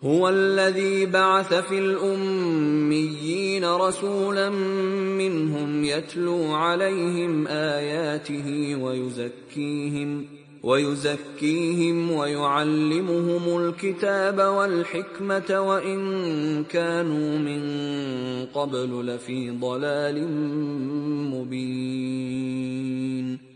هو الذي بعث في الأميين رسولا منهم يتلو عليهم آياته ويزكيهم ويعلمهم الكتاب والحكمة وإن كانوا من قبل لفي ضلال مبين.